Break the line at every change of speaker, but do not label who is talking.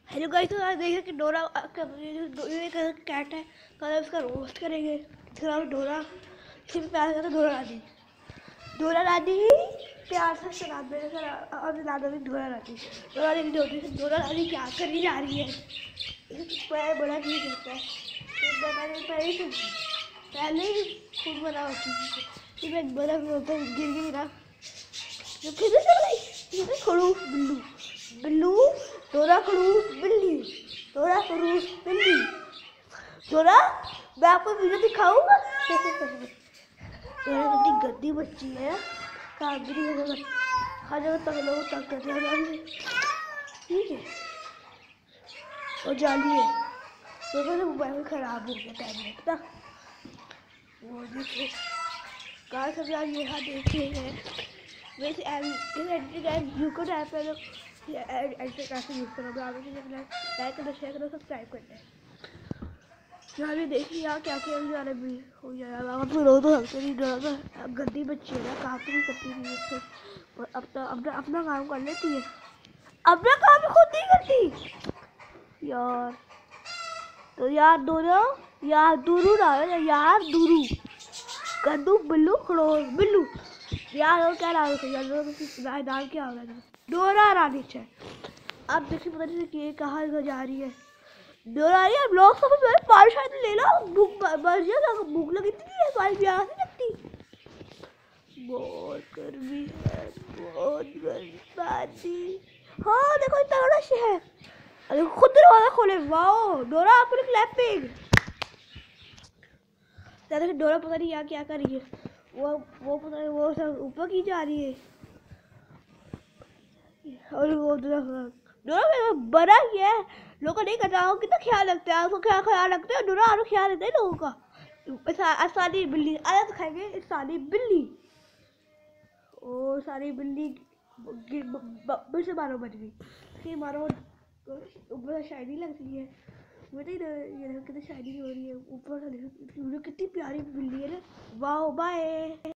Hello guys, तो आज देखें कि डोरा कैट है। कल उसका रोस्ट करेंगे। इसका नाम डोरा, इसी में प्यार करता डोरा रानी। डोरा रानी प्यार से सुना मेरे सर और नाम भी डोरा रानी। डोरा रानी डोरा रानी क्या करने जा रही है? बड़ा नहीं करता है। पहले ही खूब बना होती है। मैं बड़ा गिर गई ना, जो फिर से गई खड़ूस बिल्लू। बिल्लू डोरा खड़ूस बिल्ली, डोरा खड़ूस बिल्ली। डोरा मैं आपको वीडियो दिखाऊंगा। डोरा कितनी गंदी बच्ची है, काम भी नहीं करता, हर जगह तक लोग तक करते हैं। ठीक है, और जाली है तो मेरा मोबाइल खराब हो गया टैबलेट ना। वो देखिए कहाँ सब यार यहाँ देखे हैं। वैसे एडिटिंग ऐप यूट्यूब ऐप है, एडिटिंग ऐप यूज़ करो। लाइक करो, शेयर करो, सब्सक्राइब करना है। यहाँ भी देखिए यहाँ क्या क्या जा रहा है हो जाएगा। फिर रो तो हल्के नहीं डरा था, गंदी बच्ची है ना, काम तो नहीं करती थी उसको। अब तो अपना काम कर लेती है, अपना काम खुद नहीं करती यार। तो यार दोनों यार दूरू डालो, यार दूरू कद्दू बिल्लू खड़ोस बिल्लू यार। और क्या नाम है? नाम क्या होगा? डोरा रानी है। अब देखिए पता नहीं कि कहाँ जा रही है डोरा रानी। अब लोग सब पानी शायद ले लो, भूख मर जाएगा, भूख लगी है, पानी प्यास नहीं लगती। बहुत गर्मी है, बहुत गर्मी पानी। हाँ देखो इतना बड़ा शहर, अरे खुद दरवाजा खोले। वाओ डोरा आपने क्लैपिंग। डोरा पता नहीं यहाँ क्या कर रही है। वो पता नहीं, वो सब ऊपर की जा रही है। और वो डोरा बड़ा ही है, लोगों को नहीं करता। कितना ख्याल रखते हैं, आपको क्या ख्याल रखते हैं? डोरा और ख्याल रखते हैं लोगों का। साली बिल्ली आया तो खाएंगे, साली बिल्ली। ओ सारी बिल्ली फिर से मारो बच गई। फिर मारो ऊपर शाइनी लगती है। मुझे ये कितनी शाइनी हो रही है ऊपर से। कितनी प्यारी बिल्ली है ना। वाह बाय।